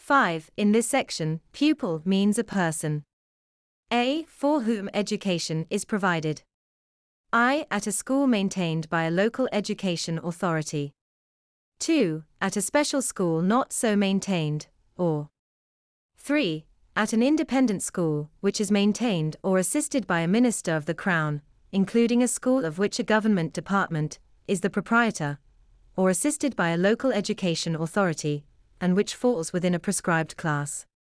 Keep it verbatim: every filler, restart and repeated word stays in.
five. In this section, pupil means a person. A. For whom education is provided. I. At a school maintained by a local education authority. two. At a special school not so maintained, or three. At an independent school, which is maintained or assisted by a minister of the Crown, including a school of which a government department is the proprietor, or assisted by a local education authority, and which falls within a prescribed class.